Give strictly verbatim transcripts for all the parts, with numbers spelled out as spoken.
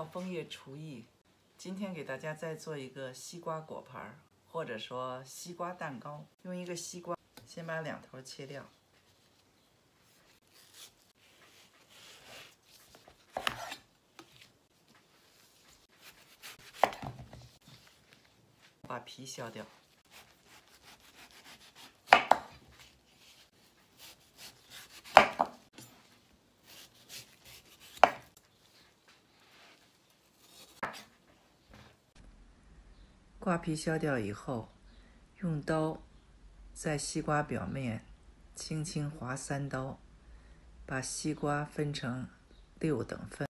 枫叶厨艺，今天给大家再做一个西瓜果盘，或者说西瓜蛋糕。用一个西瓜，先把两头切掉，把皮削掉。 瓜皮削掉以后，用刀在西瓜表面轻轻划三刀，把西瓜分成六等份。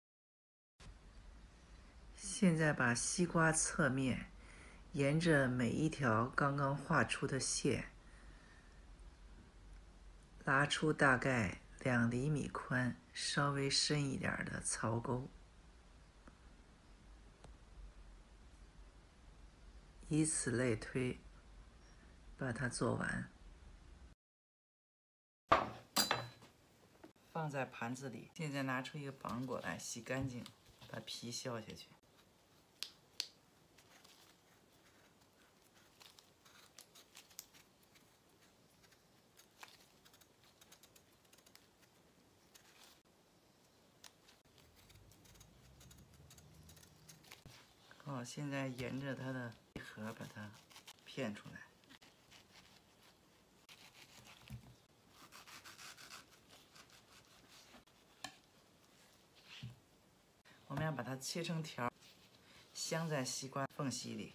现在把西瓜侧面沿着每一条刚刚画出的线，拉出大概两厘米宽、稍微深一点的槽沟。 以此类推，把它做完，放在盘子里。现在拿出一个绑果来，洗干净，把皮削下去。好，现在沿着它的核把它片出来。 我们要把它切成条，镶在西瓜缝隙里。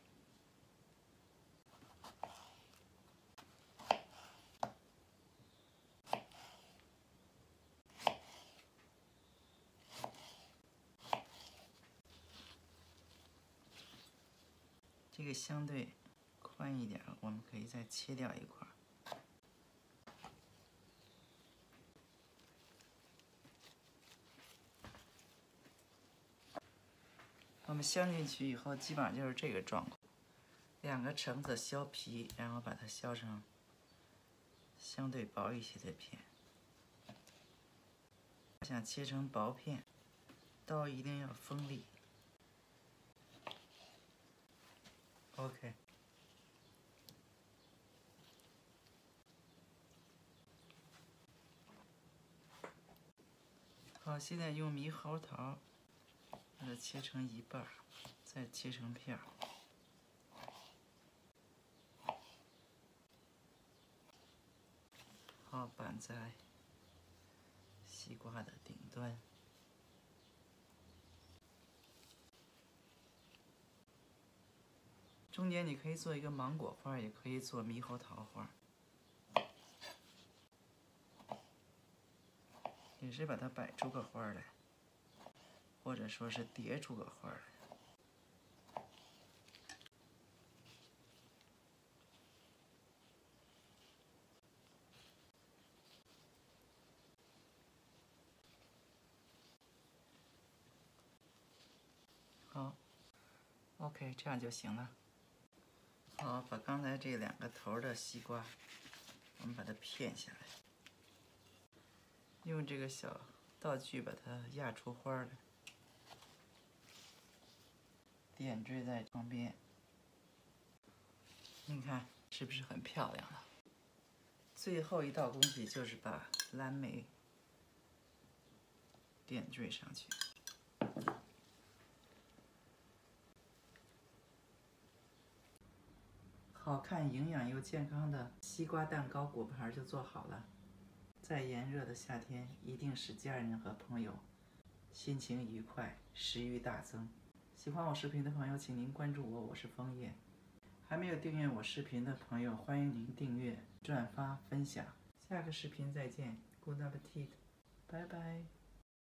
这个相对宽一点，我们可以再切掉一块。 我们镶进去以后，基本上就是这个状况。两个橙子削皮，然后把它削成相对薄一些的片。想切成薄片，刀一定要锋利。OK。好，现在用猕猴桃。 把它切成一半，再切成片儿。好，绑在西瓜的顶端。中间你可以做一个芒果花，也可以做猕猴桃花，也是把它摆出个花来。 或者说是叠出个花来。好 ，OK， 这样就行了。好，把刚才这两个头的西瓜，我们把它片下来，用这个小道具把它压出花来。 点缀在旁边，你看是不是很漂亮了？最后一道工序就是把蓝莓点缀上去。好看、营养又健康的西瓜蛋糕果盘就做好了。在炎热的夏天，一定使家人和朋友心情愉快，食欲大增。 喜欢我视频的朋友，请您关注我，我是枫叶。还没有订阅我视频的朋友，欢迎您订阅、转发、分享。下个视频再见 ，Good appetit，拜拜。